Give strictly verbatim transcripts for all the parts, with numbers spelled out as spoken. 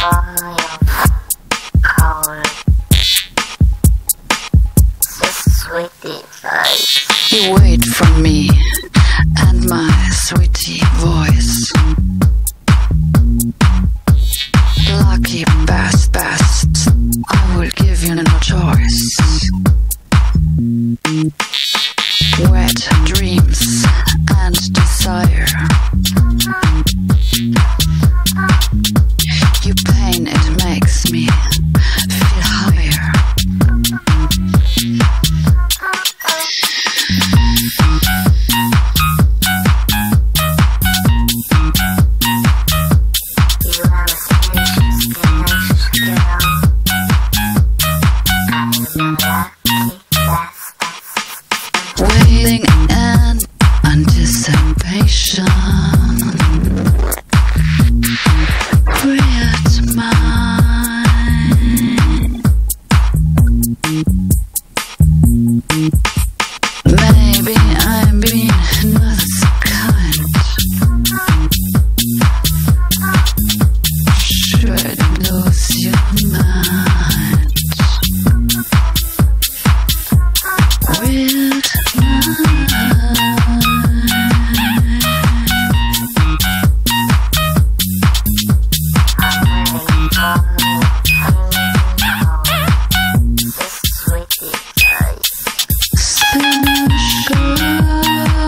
You wait for me and my sweetie voice. Lucky best, best, I will give you no choice. Wet dreams and desire. Your pain, it makes me feel higher. Waiting in anticipation. Weird mind. Maybe I'm being not so kind. Should lose your mind. Weird Spinach girl.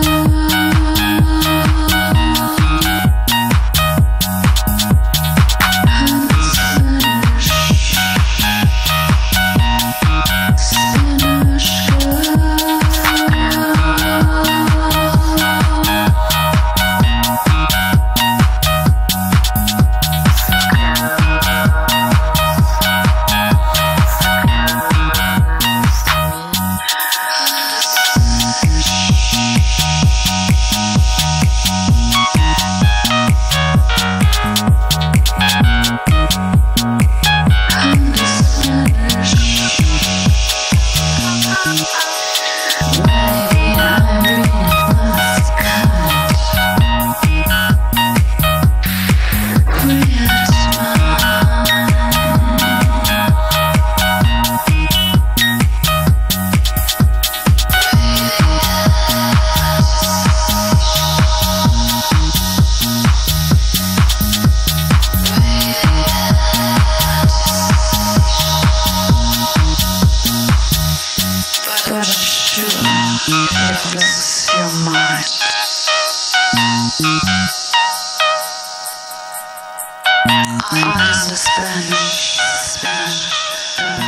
But I'm sure it blows your mind. I'm the Spanish, Spanish.